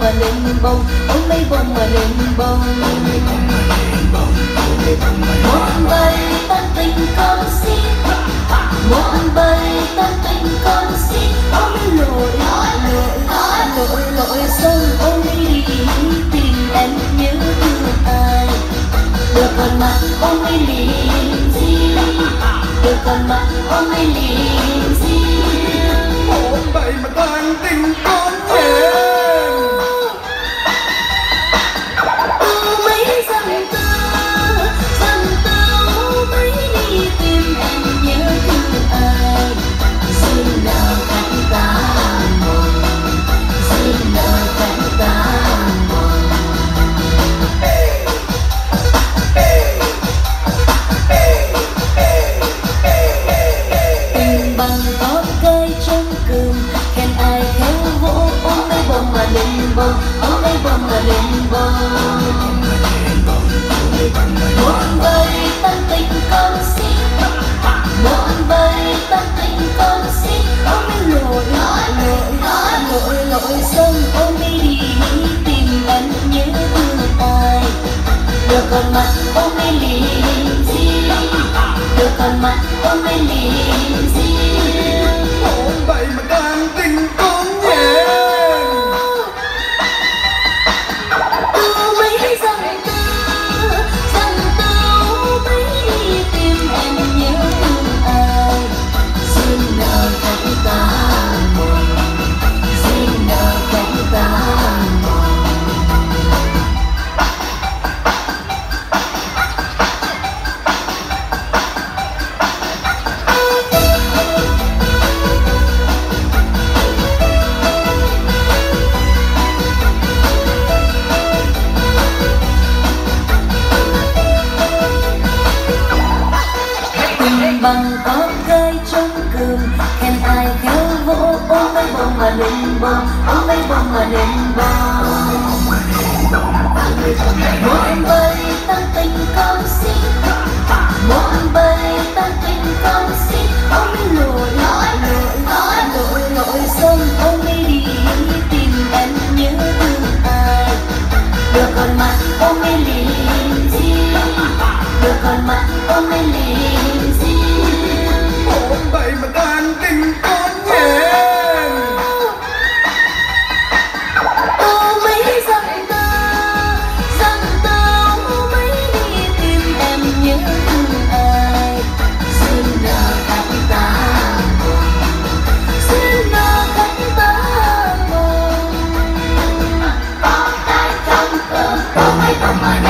mà lên bông, ôm lấy bông mà lên bông. Một bầy tan tình con xin, một bầy tan tình con xin, ôm lội lội sông, ôm đi tìm em nhớ thương ai. Được còn mắt ôm mấy liền gì, được còn mắt ôm mấy liền gì. Một bầy mà tan tình con nhé. Mấy dặm tơ mấy đi tìm em nhớ thương ai. Xin nào cánh ta mòn, xin nào cánh ta mòn. Tình bằng có cây trong cườm, khen ai khéo vỗ, ôm lấy bông mà lên bông, ôm lấy bông mà lên bông. Một bầy tan tình con xin, một bầy tan tình con xin, ôm lội sông, ôm đi tìm em nhớ thương ai. Được còn mắt ôm mấy liền gì, được còn mắt ôm mấy liền gì. Một bầy mà tan tình con nhé. Mấy dặm tơ mấy đi tìm em nhớ thương ai. Xin nào cánh ta mòn, xin nào cánh ta mòn. Tình bằng có cây trong cườm, khen ai khéo vỗ, ôm lấy bông mà lên bông, ôm lấy bông mà lên bông. Một bầy tan tình con xin, một bầy tan tình con xin, ôm lội sông, ôm đi tìm em nhớ thương ai. Được còn mắt ôm mấy liền gì, được còn mắt ôm mấy liền gì. Một bầy mà tan tình con nhé. Mấy dặm tơ mấy đi tìm em nhớ thương ai. Xin nào cánh ta mòn, xin nào cánh ta mòn. Có cái trong cơm, có mấy bông mà